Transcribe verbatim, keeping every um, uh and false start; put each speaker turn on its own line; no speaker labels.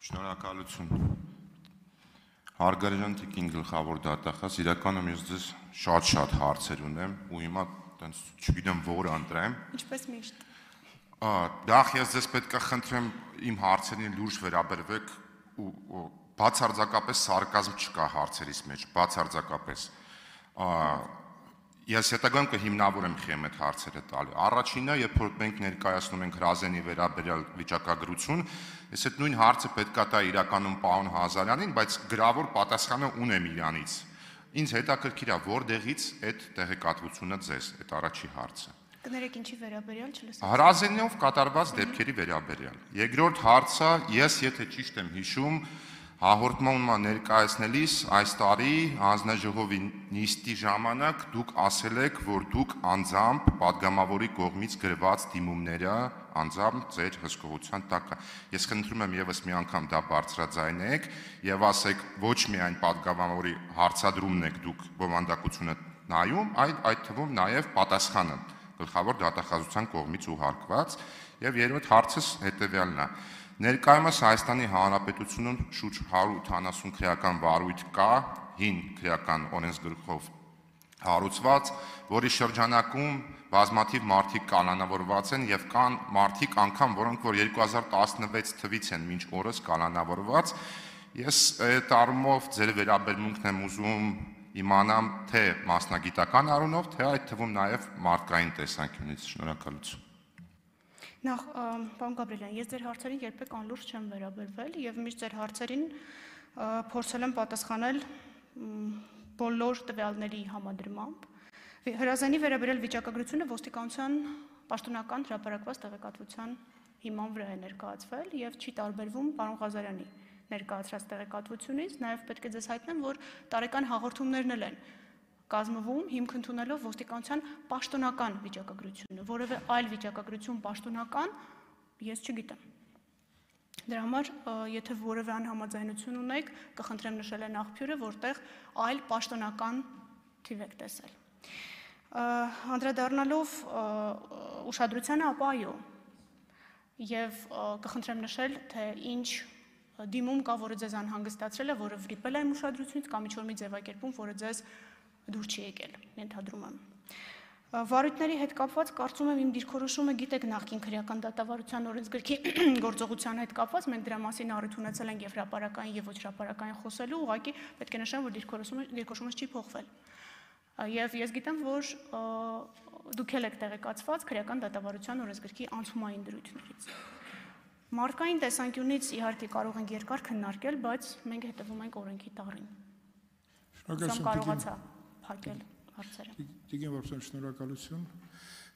Շնորհակալություն։ Հարգարժան Տիկին գլխավոր դատախազ, իրականում ես ձեզ շատ-շատ հարցեր ունեմ ու հիմա տենց չգիտեմ որ ընտրեմ։
Ինչպես միշտ։
Դախ ես ձեզ պետք է խնդրեմ իմ հարցերին լուրջ վերաբերվեք ու բացարձակապես սարկազմ չկա հարցերիս մեջ, բացարձակապես։ Ես հետագայում կհիմնավորեմ խեմ այդ հարցերը տալու։ Առաջինը, երբ որ մենք ներկայացնում ենք Հրազենի վերաբերյալ վիճակագրություն, ես այդ նույն հարցը պետք է տա իրականում պարոն Ղազարյանին, բայց գրավոր պատասխանը ունեմ իրանից։ Ինձ հետաքրքիր է որտեղից այդ տեղեկատվությունը ձեզ, այդ առաջի հարցը։
Կներեք ինչի վերաբերյալ չլսեցի։
Հրազենով կատարված դեպքերի վերաբերյալ։ Երկրորդ հարցը, ես եթե ճիշտ եմ հիշում, հաղորդմանը ներկայացնելիս այս տարի հանձնաժողովի նիստի ժամանակ դուք ասել եք, որ դուք անձամբ падգամավորի կողմից գրված դիմումները անձամբ ձեր հսկողության տակ։ Ես խնդրում եմ եւս մի անգամ դա բարձրաձայնեք եւ ասեք ոչ միայն падգամավորի հարցադրումն եք դուք բովանդակությունը նայում, այլ այդ թվում նաեւ պատասխանը գլխավոր դատախազության կողմից ուղարկված եւ երրորդ հարցս հետեւյալն է։ Ներկայումս Հայաստանի Հանրապետությունում շուրջ հարյուր ութանասուն քրեական վարույթ կա, հին քրեական օրենսգրքով հարուցված, որի շրջանակում բազմաթիվ մարդիկ կալանավորված են եւ կան մարդիկ անգամ, որոնք որ երկու հազար տասնվեց թվից են մինչ օրս կալանավորված։ Ես այդ առումով ձեր վերաբերմունքն եմ ուզում իմանամ թե մասնագիտական առումով, թե այդ թվում նաեւ մարդկային տեսանկյունից։ Շնորհակալություն։
Նախ, պարոն Գաբրիելյան, ես ձեր հարցերին երբեք անլուրջ չեմ վերաբերվել եւ միշտ ձեր հարցերին փորձել եմ պատասխանել բոլոր տվյալների համադրմամբ։ Հրազենի վերաբերյալ վիճակագրությունը ոստիկանության պաշտոնական հրապարակված տեղեկատվության հիման վրա է ներկայացվել եւ չի տարբերվում պարոն Ղազարյանի ներկայացրած տեղեկատվությունից, նաեւ պետք է ձեզ հայտնեմ, որ տարեկան հաղորդումներն էլ են կազմվում հիմք ընդունելով ոստիկանության պաշտոնական վիճակագրությունը, որևէ այլ վիճակագրություն պաշտոնական ես չգիտեմ։ Դրա համար, եթե որևէ անհամաձայնություն ունեք, կխնդրեմ նշել են աղբյուրը, որտեղ այլ պաշտոնական թիվ եք տեսել։ Անդրադառնալով ուշադրությանը, ապա այո, եւ կխնդրեմ նշել, թե ինչ դիմում կա, որը ձեզ անհանգստացրել է, որը վրիպել է ուշադրությունից կամ ինչ-որ մի ձևակերպում, որը ձեզ դուր չի եկել, ենթադրում եմ։ Վարույթների հետ կապված կարծում եմ իմ դիրքորոշումը գիտեք նախկին քրեական դատավարության օրենսգրքի գործողության հետ կապված, մենք դրա մասին առիթ ունեցել ենք եւ հրապարակային եւ ոչ հրապարակային խոսելու, ուղղակի պետք է նշեմ, որ դիրքորոշումը դիրքորոշումս չի փոխվել։ Եվ ես գիտեմ, որ դուք եք տեղեկացված քրեական դատավարության օրենսգրքի անցումային դրույթներից։ Մարդկային տեսանկյունից իհարկե կարող ենք երկար քննարկել, բայց մենք հետևում ենք օրենքի տառին։
Շնորհակալություն։
Կարողացա փակել հարցերը։
Տիկին Վարդան, շնորհակալություն։